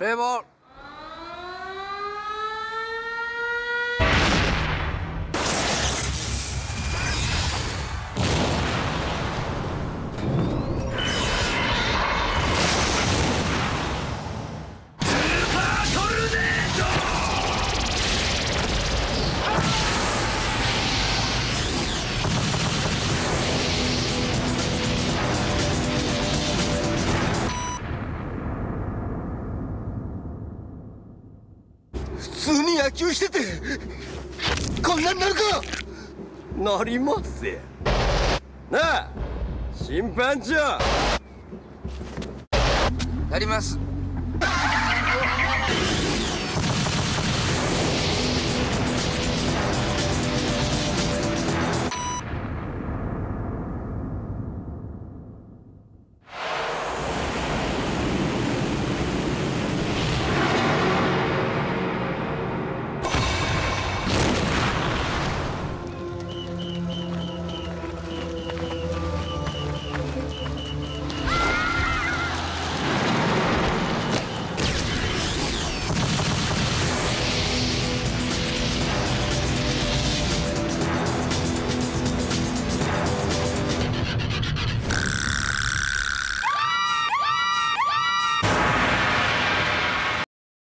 プレーボール。 普通に野球しててこんなになるか。 なりますぜ。なあ審判長。 やります。